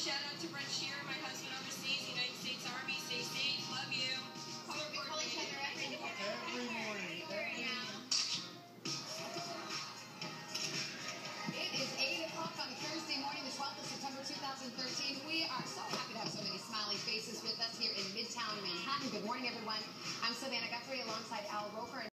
shout out to Brent Shearer, my husband overseas, United States Army. Stay safe. Love you. Color We call each other every morning. Every morning. It is 8 o'clock on Thursday morning, the 12th of September, 2013. We are so happy to have so many smiley faces with us here in Midtown Manhattan. Good morning, everyone. I'm Savannah Guthrie alongside Al Roker.